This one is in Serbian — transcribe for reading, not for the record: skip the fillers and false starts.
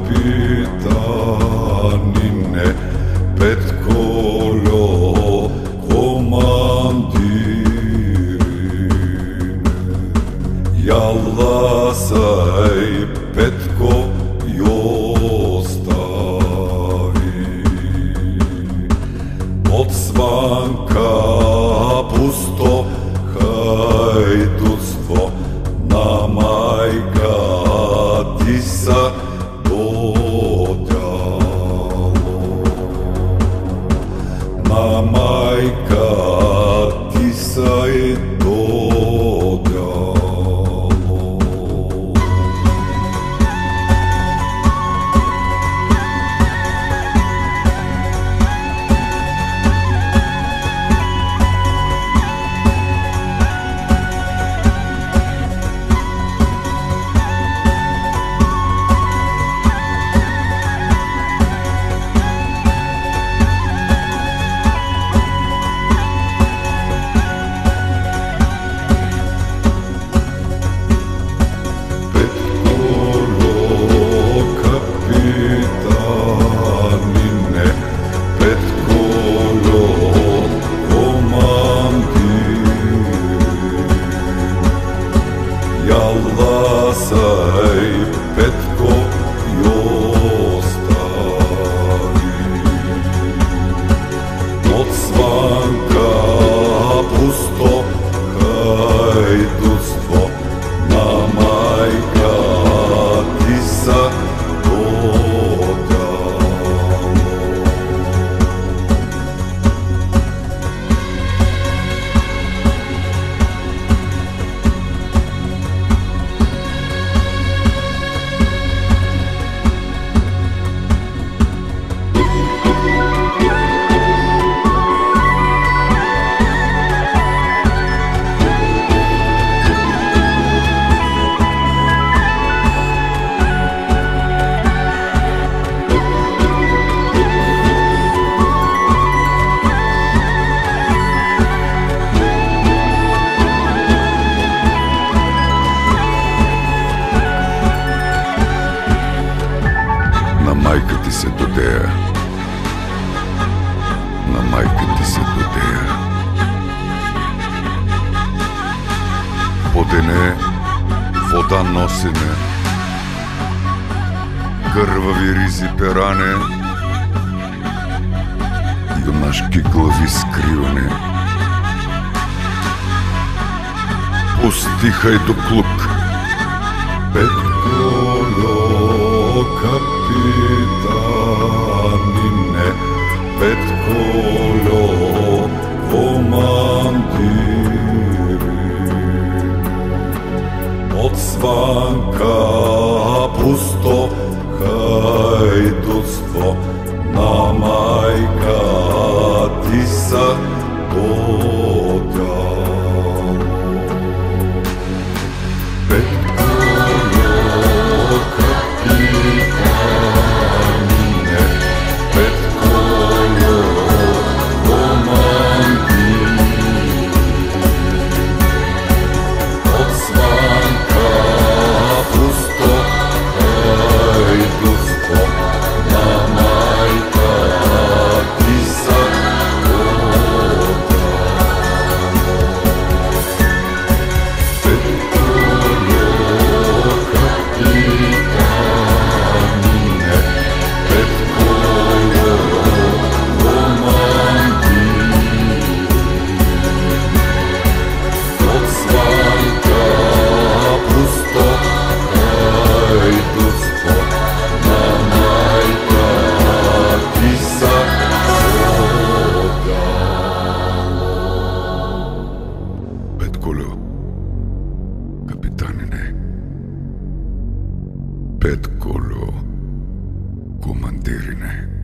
kapitanine, Petkolo komandirine. Jallasai Petko jostavi, od svanka pusto hajdutstvo, na majka Tisa dodjalo. Na majka Tisa je dodjalo. Jallasai Petko jostavi, od svanka pusto hajdutstvo, na majka Tisa dodjalo. Majka ti se dodeja, na majka ti se dodeja. Vodene, voda nosene, krvavi rizi perane, junaški glavi skrivane. Pusti hajdukluk, Petkolo kapitanine, Petkolo komandirine. Od svanka pusto hajdutstvo, na majka Tisa dodjalo. Petkolo komandirine.